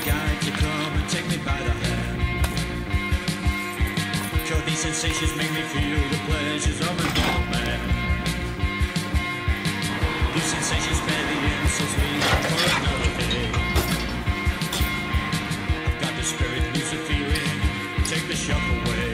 guide to come and take me by the hand. Sure, these sensations make me feel the pleasures of an old man. These sensations spare the insults we for another day. I've got the spirit, lose the feeling, take the shock away.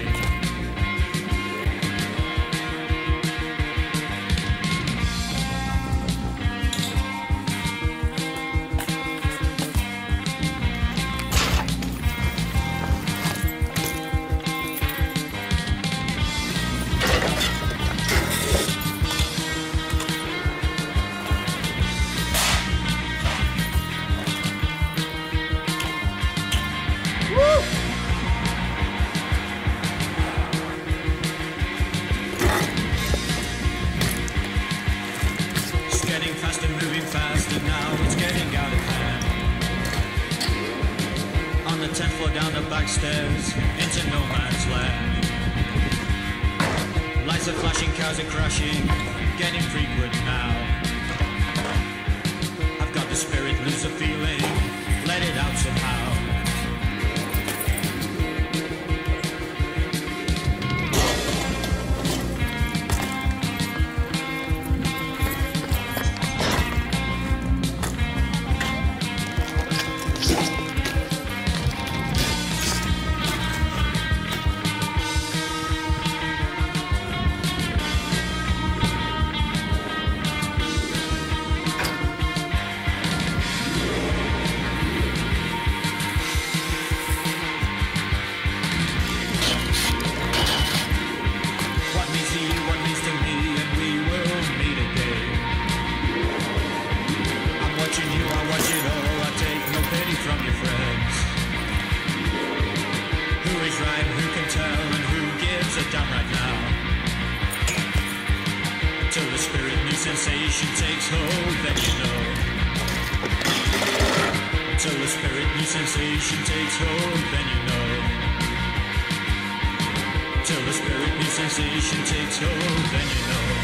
Getting faster, moving faster now, it's getting out of hand. On the 10th floor, down the back stairs, into no man's land. Lights are flashing, cars are crashing, getting frequent now. I've got the spirit, lose the feeling, let it out somehow. Till the spirit new sensation takes hold, then you know. Till the spirit new sensation takes hold, then you know. Till the spirit new sensation takes hold, then you know.